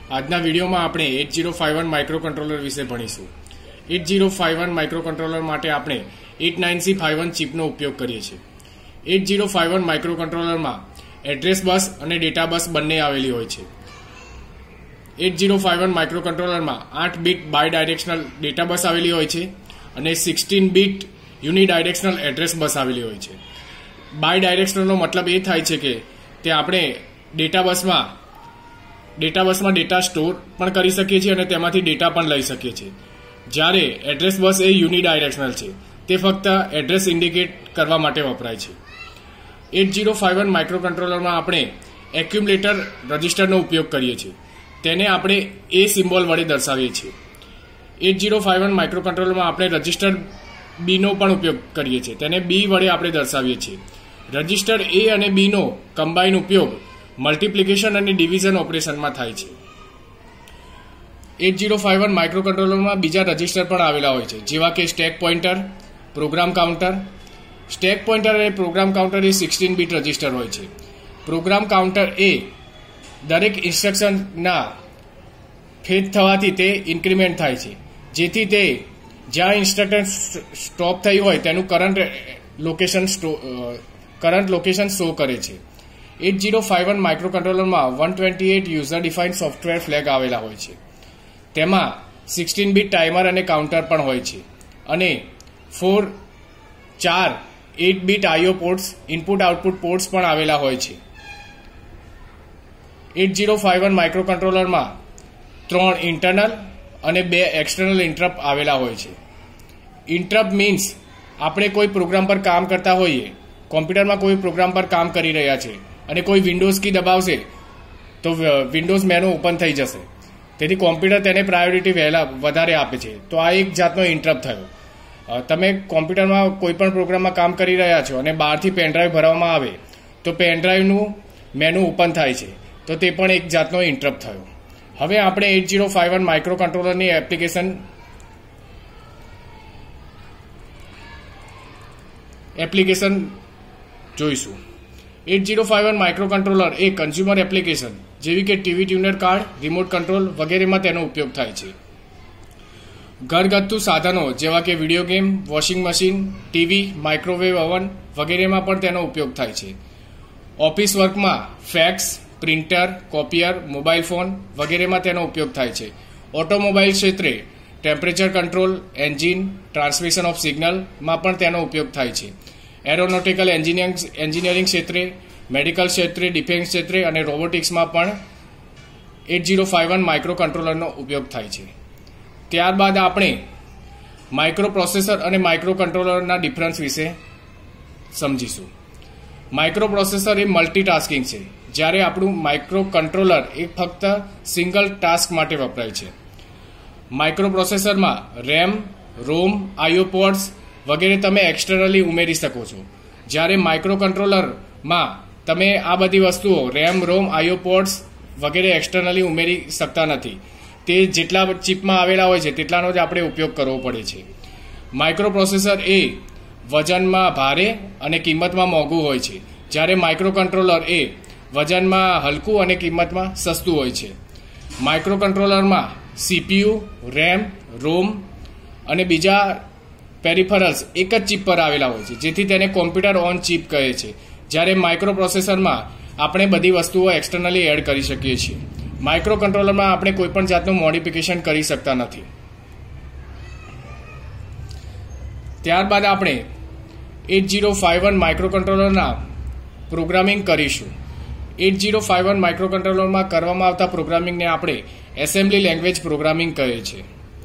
આજના વિડીયોમાં આપણે 8051 માઇક્રોકન્ટ્રોલર વિશે ભણીશું। 8051 માઇક્રોકન્ટ્રોલર માટે આપણે 89C51 ચિપનો ઉપયોગ કરીએ છીએ। 8051 માઇક્રોકન્ટ્રોલરમાં એડ્રેસ બસ અને ડેટા બસ બંને આવેલી હોય છે। 8051 માઇક્રોકન્ટ્રોલરમાં 8 બીટ બાયડાયરેક્શનલ ડેટા બસ આવેલી હોય છે અને 16 બીટ યુનિડાયરેક્શનલ એડ્રેસ બસ આવેલી હોય છે। બાયડાયરેક્શનલનો મતલબ એ થાય છે કે તે આપણે ડેટા બસમાં ડેટા સ્ટોર પણ કરી શકીએ છીએ અને તેમાંથી ડેટા પણ લઈ શકીએ છીએ। જ્યારે એડ્રેસ બસ એ યુનિડાયરેક્શનલ છે, તે ફક્ત એડ્રેસ ઇન્ડિકેટ કરવા માટે વપરાય છે। 8051 માઇક્રોકન્ટ્રોલરમાં આપણે એક્યુમ્યુલેટર રજિસ્ટરનો ઉપયોગ કરીએ છીએ, તેને આપણે એ સિમ્બોલ વડે દર્શાવીએ છીએ। 8051 માઇક્રોકન્ટ્રોલરમાં આપણે રજિસ્ટર બીનો પણ ઉપયોગ કરીએ છીએ, તેને બી વડે આપણે દર્શાવીએ છીએ। રજિસ્ટર એ અને બીનો કમ્બાઇન ઉપયોગ મલ્ટિપ્લિકેશન અને ડિવિઝન ઓપરેશનમાં થાય છે। 8051 માઇક્રોકન્ટ્રોલરમાં બીજા રજિસ્ટર પણ આવેલા હોય છે, જેવા કે stack pointer, program counter. Stack pointer અને પ્રોગ્રામ કાઉન્ટર એ 16 બીટ રજિસ્ટર હોય છે। પ્રોગ્રામ કાઉન્ટર એ દરેક ઇન્સ્ટ્રક્શનના ફેચ થવાથી તે ઇન્ક્રીમેન્ટ થાય છે, જેથી તે જ્યાં ઇન્સ્ટ્રક્શન સ્ટોપ થઈ હોય તેનું કરંટ લોકેશન શો કરે છે। 8051 માઇક્રોકન્ટ્રોલરમાં 128 યુઝર ડિફાઇન્ડ સોફ્ટવેર ફ્લેગ આવેલા હોય છે, તેમાં 16 બીટ ટાઈમર અને કાઉન્ટર પણ હોય છે અને 4 8 bit IO ports, input output ports પણ આવેલા હોય છે। 8051 માઇક્રોકન્ટ્રોલરમાં 3 ઇન્ટરનલ અને 2 એક્સટર્નલ ઇન્ટરપ્ટ આવેલા હોય છે। ઇન્ટરપ્ટ મીન્સ આપણે કોઈ પ્રોગ્રામ પર કામ કરતા હોઈએ, કોમ્પ્યુટરમાં કોઈ પ્રોગ્રામ પર કામ કરી રહ્યા છે અને કોઈ વિન્ડોઝ કી દબાવશે તો વિન્ડોઝ મેનુ ઓપન થઈ જશે, તેથી કોમ્પ્યુટર તેને પ્રાયોરિટી વધારે આપે છે, તો આ એક જાતનો ઇન્ટરપ્ટ થયો। તમે કોમ્પ્યુટરમાં કોઈ પણ પ્રોગ્રામમાં કામ કરી રહ્યા છો અને બહારથી પેનડ્રાઈવ ભરવામાં આવે તો પેનડ્રાઈવનું મેનુ ઓપન થાય છે, તો તે પણ એક જાતનો ઇન્ટરપ્ટ થયો। હવે આપણે 8051 માઇક્રોકન્ટ્રોલરની એપ્લિકેશન જોઈશું। 8051 માઇક્રોકન્ટ્રોલર એ કન્ઝ્યુમર એપ્લિકેશન જેવી કે TV tuner card, remote control વગેરેમાં તેનો ઉપયોગ થાય છે। ઘરગથ્થુ સાધનો જેવા કે video game, washing machine, TV, microwave oven વગેરેમાં પણ તેનો ઉપયોગ થાય છે। ઓફિસ વર્કમાં fax, printer, copier, mobile phone વગેરેમાં તેનો ઉપયોગ થાય છે। ઓટોમોબાઈલ ક્ષેત્રે temperature control, engine, transmission of સિગ્નલમાં પણ તેનો ઉપયોગ થાય છે। એરોનોટિકલ એન્જિનિયરિંગ ક્ષેત્રે, મેડિકલ ક્ષેત્રે, ડિફેન્સ ક્ષેત્રે અને રોબોટિક્સમાં પણ 8051 માઇક્રોકન્ટ્રોલરનો ઉપયોગ થાય છે। ત્યારબાદ આપણે માઇક્રોપ્રોસેસર અને માઇક્રોકન્ટ્રોલરના ડિફરન્સ વિશે સમજીશું। માઇક્રોપ્રોસેસર એ મલ્ટીટાસ્કિંગ છે, જ્યારે આપણું માઇક્રોકન્ટ્રોલર એ ફક્ત સિંગલ ટાસ્ક માટે વપરાય છે। માઇક્રોપ્રોસેસરમાં રેમ, રોમ, આઈઓ પોર્ટ્સ વગેરે તમે એક્સટર્નલી ઉમેરી શકો છો, જ્યારે માઇક્રોકન્ટ્રોલરમાં તમે આ બધી વસ્તુઓ રેમ, રોમ, આઈઓ પોર્ટ્સ વગેરે એક્સટર્નલી ઉમેરી શકતા નથી, તે જેટલા ચિપમાં આવેલા હોય છે તેટલાનો જ આપણે ઉપયોગ કરવો પડે છે। માઇક્રોપ્રોસેસર એ વજનમાં ભારે અને કિંમતમાં મોંઘું હોય છે, જ્યારે માઇક્રોકન્ટ્રોલર એ વજનમાં હલકું અને કિંમતમાં સસ્તું હોય છે। માઇક્રોકન્ટ્રોલરમાં સીપીયુ, રેમ, રોમ અને બીજા પેરિફરલ્સ એક જ ચિપ પર આવેલા હોય છે, જેથી તેને કોમ્પ્યુટર ઓન ચિપ કહે છે, જ્યારે માઇક્રોપ્રોસેસરમાં આપણે બધી વસ્તુઓ એક્સટર્નલી એડ કરી શકીએ છીએ। માઇક્રોકન્ટ્રોલરમાં આપણે કોઈપણ જાતનું મોડિફિકેશન કરી શકતા નથી। ત્યારબાદ આપણે 8051 માઇક્રોકન્ટ્રોલરના પ્રોગ્રામિંગ કરીશું। 8051 માઇક્રોકન્ટ્રોલરમાં કરવામાં આવતા પ્રોગ્રામિંગને આપણે એસેમ્બલી લેંગ્વેજ પ્રોગ્રામિંગ કહે છે।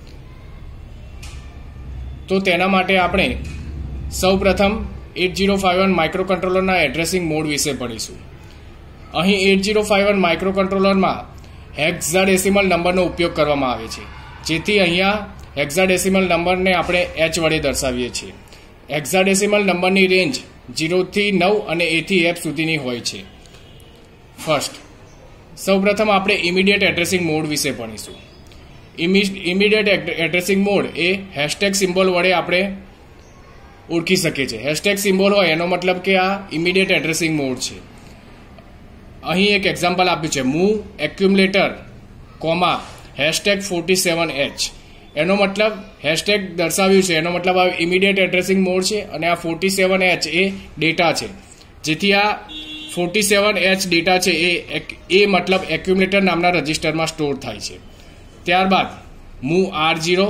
તો તેના માટે આપણે સૌપ્રથમ 8051 માઇક્રોકન્ટ્રોલરના એડ્રેસિંગ મોડ વિશે ભણીશું। અહીં 8051 માઇક્રોકન્ટ્રોલરમાં હેક્સાડેસિમલ નંબરનો ઉપયોગ કરવામાં આવે છે, જેથી અહીંયા હેક્સાડેસિમલ નંબરને આપણે H વડે દર્શાવીએ છીએ। હેક્સાડેસિમલ નંબરની રેન્જ 0 થી 9 અને A થી F સુધીની હોય છે। ફર્સ્ટ, સૌપ્રથમ આપણે ઇમિડિયેટ એડ્રેસિંગ મોડ વિશે ભણીશું। ઇમિડિયેટ એડ્રેસિંગ મોડ એ હેશટેગ સિમ્બોલ વડે આપણે ઓળખી શકીએ છીએ। હેશટેગ સિમ્બોલ હોય એનો મતલબ કે આ ઇમિડિયેટ એડ્રેસિંગ મોડ છે। અહીં એક એક્ઝામ્પલ આપ્યું છે, મૂવ એક્યુમ્યુલેટર કોમા #47H. એનો મતલબ હેશટેગ દર્શાવ્યું છે, એનો મતલબ આ ઇમિડિયેટ એડ્રેસિંગ મોડ છે અને આ 47H એ ડેટા છે. જેથી આ 47H ડેટા છે એ મતલબ એક્યુમ્યુલેટર નામના રજિસ્ટરમાં સ્ટોર થાય છે. ત્યારબાદ મૂવ R0,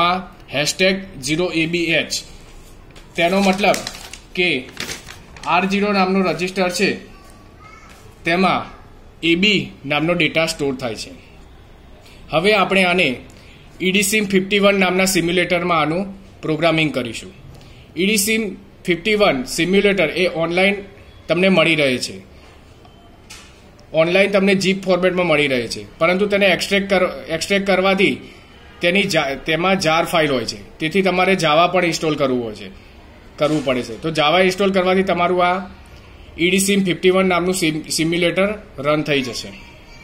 #0ABH. તેનો મતલબ કે R0 નામનું રજિસ્ટર છે તેમાં AB નામનો ડેટા સ્ટોર થાય છે. હવે આપણે આને EDSIM51 નામના સિમ્યુલેટરમાં આનું પ્રોગ્રામિંગ કરીશું. EDSIM51 સિમ્યુલેટર એ ઓનલાઈન તમને મળી રહે છે, ઓનલાઈન તમને zip ફોર્મેટમાં મળી રહે છે, પરંતુ તેને એક્સટ્રેક્ટ કરવાથી તેમાં જાર ફાઇલ હોય છે, તેથી તમારે જાવા પણ ઇન્સ્ટોલ કરવું પડે છે. તો જાવા ઇન્સ્ટોલ કરવાથી તમારું આ EDSIM51 નામનું સિમ્યુલેટર રન થઈ જશે.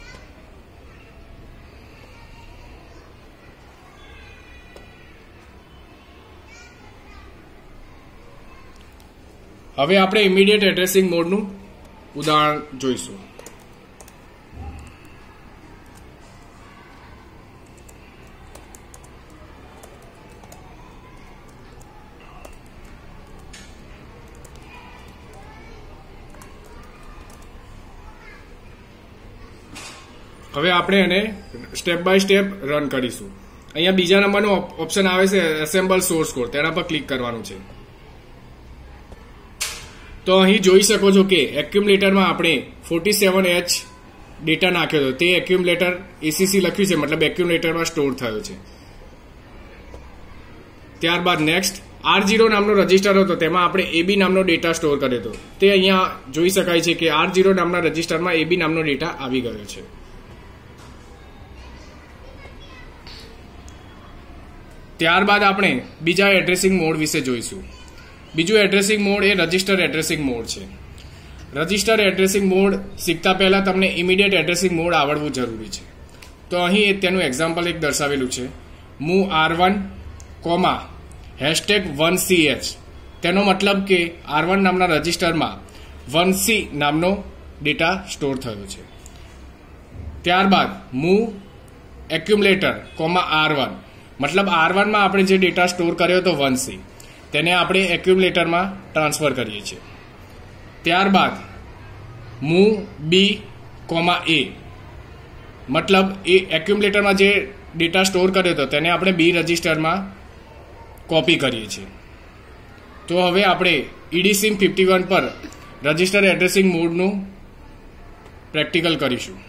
હવે આપણે ઇમિડિયેટ એડ્રેસિંગ મોડનું ઉદાહરણ જોઈશું. હવે આપણે એને સ્ટેપ બાય સ્ટેપ રન કરીશું. અહીંયા બીજા નંબરનો ઓપ્શન આવે છે એસેમ્બલ સોર્સ કોડ, તેના પર ક્લિક કરવાનું છે. તો અહીં જોઈ શકો છો કે એક્યુમ્યુલેટરમાં આપણે 47H ડેટા નાખ્યો હતો, તે એક્યુમ્યુલેટર ACC લખ્યું છે, મતલબ એક્યુમ્યુલેટરમાં સ્ટોર થયો છે. ત્યારબાદ નેક્સ્ટ R0 નામનો રજિસ્ટર હતો, તેમાં આપણે AB નામનો ડેટા સ્ટોર કર્યો હતો. તે અહીંયા જોઈ શકાય છે કે R0 નામના રજિસ્ટરમાં AB નામનો ડેટા આવી ગયો છે. ત્યારબાદ આપણે બીજા એડ્રેસિંગ મોડ વિશે જોઈશું. બીજું એડ્રેસિંગ મોડ એ રજિસ્ટર એડ્રેસિંગ મોડ છે. રજિસ્ટર એડ્રેસિંગ મોડ શીખતા પહેલા તમને ઇમિડિયેટ એડ્રેસિંગ મોડ આવડવું જરૂરી છે. તો અહીં તેનું એક્ઝામ્પલ એક દર્શાવેલું છે, મૂવ R1, #1CH. તેનો મતલબ કે R1 નામના રજિસ્ટરમાં 1C નામનો ડેટા સ્ટોર થયો છે. ત્યારબાદ મૂવ એક્યુમ્યુલેટર, R1, મતલબ R1 માં આપણે જે ડેટા સ્ટોર કર્યો હતો 1C, તેને આપણે એક્યુમ્યુલેટરમાં ટ્રાન્સફર કરીએ છીએ. ત્યારબાદ મૂવ B, A, મતલબ એ એક્યુમ્યુલેટરમાં જે ડેટા સ્ટોર કર્યો હતો તેને આપણે B રજિસ્ટરમાં કોપી કરીએ છીએ. તો હવે આપણે EDSIM51 પર રજિસ્ટર એડ્રેસિંગ મોડનું પ્રેક્ટિકલ કરીશું.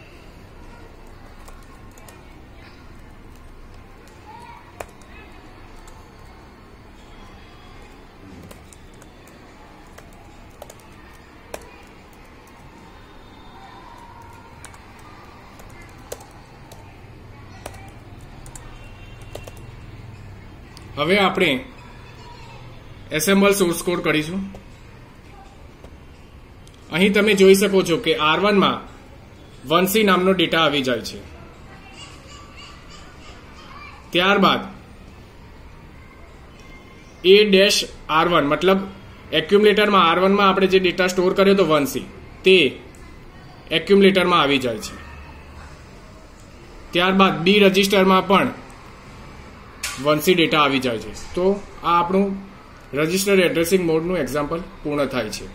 હવે આપણે એસેમ્બલ સોર્સ કોડ કરીશું. અહીં તમે જોઈ શકો છો કે R1 માં 1C નામનો ડેટા આવી જાય છે. ત્યારબાદ A-R1 મતલબ એક્યુમ્યુલેટરમાં R1 માં આપણે જે ડેટા સ્ટોર કર્યો હતો 1C, તે એક્યુમ્યુલેટરમાં આવી જાય છે. ત્યારબાદ B રજિસ્ટરમાં પણ 1C ડેટા આવી જાય છે. તો આ આપણું રજિસ્ટર એડ્રેસિંગ મોડનું એક્ઝામ્પલ પૂર્ણ થાય છે.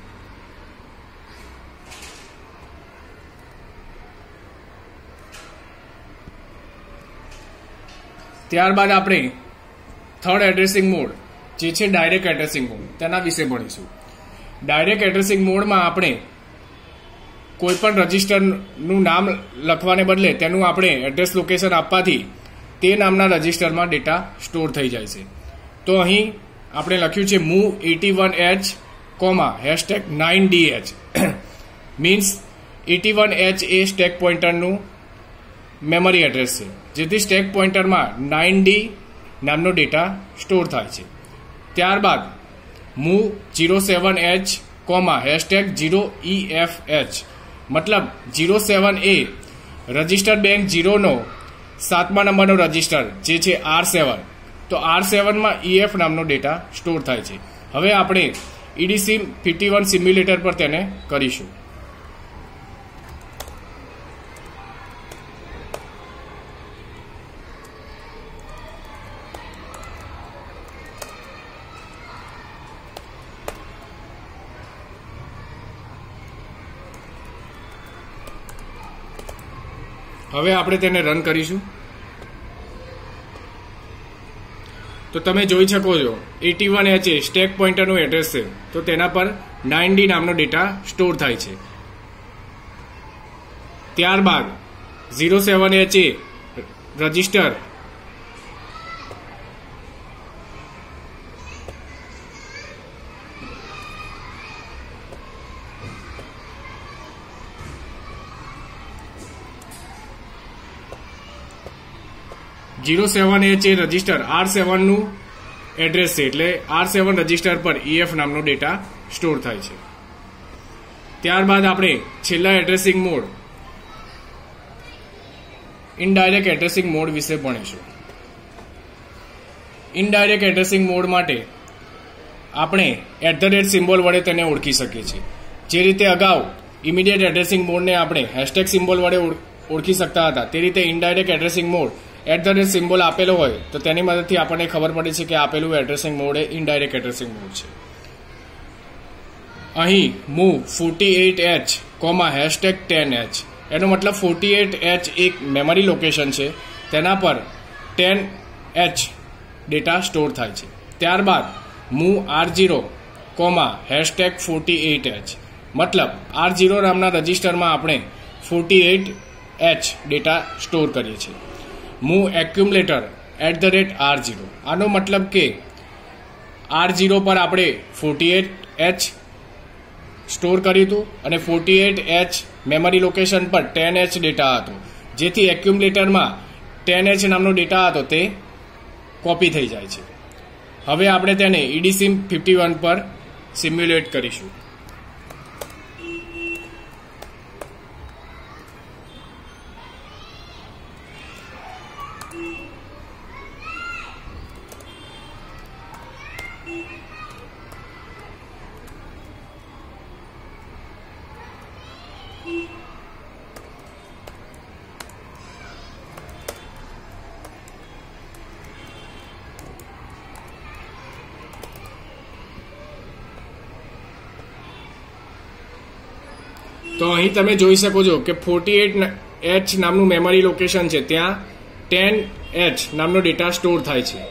ત્યારબાદ આપણે થર્ડ એડ્રેસિંગ મોડ જે છે ડાયરેક્ટ એડ્રેસિંગ મોડ, તેના વિશે ભણીશું. ડાયરેક્ટ એડ્રેસિંગ મોડમાં આપણે કોઈ પણ રજિસ્ટરનું નામ લખવાને બદલે તેનું આપણે એડ્રેસ લોકેશન આપવાથી તે નામના રજિસ્ટરમાં ડેટા સ્ટોર થઈ જાય છે. તો અહીં આપણે લખ્યું છે move 81H, #9DH. Means 81H એ સ્ટેક પોઇન્ટરનું મેમરી એડ્રેસ છે, જેથી સ્ટેક પોઇન્ટરમાં 9D નામનો ડેટા સ્ટોર થાય છે. ત્યારબાદ મૂવ 07H, #0EFH. મતલબ 07 એ રજિસ્ટર બેંક 0 નો 7મા નંબરનો રજિસ્ટર જે છે R7. તો R7 માં EF નામનો ડેટા સ્ટોર થાય છે. હવે આપણે EDSIM51 સિમ્યુલેટર પર તેને કરીશું. હવે આપણે તેને રન કરીશું તો તમે જોઈ શકો છો 81H સ્ટેક પોઇન્ટરનું એડ્રેસ છે તો તેના પર 9D નામનો ડેટા સ્ટોર થાય છે. ત્યારબાદ 07H રજિસ્ટર રજિસ્ટર R7 નું એડ્રેસ છે એટલે R7 રજિસ્ટર પર EF નામનો ડેટા સ્ટોર થાય છે. ત્યારબાદ આપણે છેલ્લા addressing mode indirect addressing mode વિશે ભણીશું. ઇનડાયરેક્ટ એડ્રેસિંગ મોડ માટે આપણે સિમ્બોલ વડે તેને ઓળખી શકીએ છીએ. જે રીતે અગાઉ ઇમિડિયેટ એડ્રેસિંગ મોડને આપણે હેશટેગ સિમ્બોલ વડે ઓળખી શકતા હતા તે રીતે ઇનડાયરેક્ટ એડ્રેસિંગ મોડ સિમ્બોલ આપેલો હોય તો તેની મદદથી આપણને ખબર પડે છે કે આપેલું એડ્રેસિંગ મોડ એ ઇનડાયરેક્ટ એડ્રેસિંગ મોડ છે. અહીં મૂવ 48H, #10H એનો મતલબ 48H એક મેમરી લોકેશન છે તેના પર 10H ડેટા સ્ટોર થાય છે. ત્યારબાદ મૂવ R0, #48H મતલબ R0 નામના રજિસ્ટરમાં આપણે 48H ડેટા સ્ટોર કરીએ છીએ. મૂવ એક્યુમ્યુલેટર @R0 આનો મતલબ કે R0 પર આપણે 48H સ્ટોર કર્યું હતું અને 48H મેમરી લોકેશન પર 10H ડેટા હતો જેથી એક્યુમ્યુલેટરમાં 10H નામનો ડેટા હતો તે કોપી થઈ જાય છે. હવે આપણે તેને EDSIM51 પર સિમ્યુલેટ કરીશું. તો અહીં તમે જોઈ શકો છો કે 48H નામનું મેમરી લોકેશન છે ત્યાં 10H નામનો ડેટા સ્ટોર થાય છે.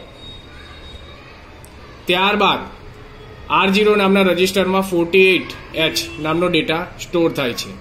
ત્યારબાદ R0 નામના રજિસ્ટરમાં 48H નામનો ડેટા સ્ટોર થાય છે.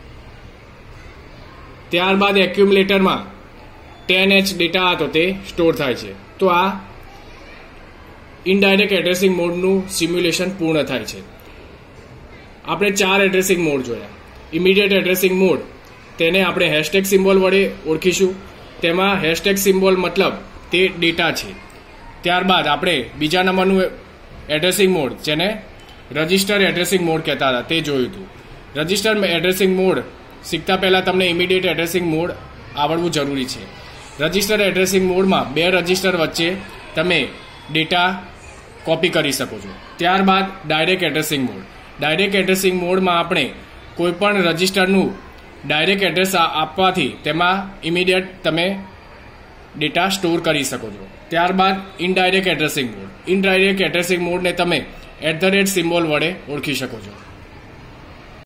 ત્યારબાદ એક્યુમ્યુલેટરમાં 10H ડેટા હતો તે સ્ટોર થાય છે. તો આ ઇનડાયરેક્ટ એડ્રેસિંગ મોડનું સિમ્યુલેશન પૂર્ણ થાય છે. આપણે 4 એડ્રેસિંગ મોડ જોયા. ઇમિડિયેટ એડ્રેસિંગ મોડ તેને આપણે હેશટેગ સિમ્બોલ વડે ઓળખીશું. તેમાં હેશટેગ સિમ્બોલ મતલબ તે ડેટા છે. ત્યારબાદ આપણે બીજા નંબરનું એડ્રેસિંગ મોડ જેને રજિસ્ટર એડ્રેસિંગ મોડ કહેતા હતા તે જોયું હતું. રજિસ્ટર એડ્રેસિંગ મોડ શીખતા પહેલાં તમને ઇમિડિયેટ એડ્રેસિંગ મોડ આવડવું જરૂરી છે. રજિસ્ટર એડ્રેસિંગ મોડમાં 2 રજિસ્ટર વચ્ચે તમે ડેટા કોપી કરી શકો છો. ત્યારબાદ direct addressing mode. Direct addressing મોડમાં આપણે કોઈપણ રજિસ્ટરનું ડાયરેક્ટ એડ્રેસ આપવાથી તેમાં ઇમિડિયેટ તમે ડેટા સ્ટોર કરી શકો છો. ત્યારબાદ indirect addressing mode. Indirect addressing મોડને તમે @ સિમ્બોલ વડે ઓળખી શકો છો.